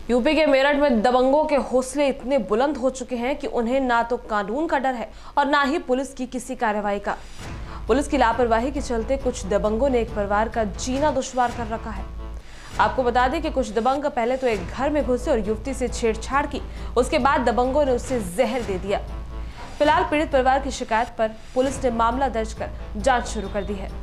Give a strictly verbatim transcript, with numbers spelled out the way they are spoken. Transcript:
UP के मेरठ में दबंगों के हौसले इतने बुलंद हो चुके हैं कि उन्हें ना तो कानून का डर है और ना ही पुलिस की किसी कार्रवाई का। पुलिस की लापरवाही के चलते कुछ दबंगों ने एक परिवार का जीना दुश्वार कर रखा है। आपको बता दें कि कुछ दबंग पहले तो एक घर में घुसे और युवती से छेड़छाड़ की, उसके बाद दबंगों ने उसे जहर दे दिया। फिलहाल पीड़ित परिवार की शिकायत पर पुलिस ने मामला दर्ज कर जांच शुरू कर दी है।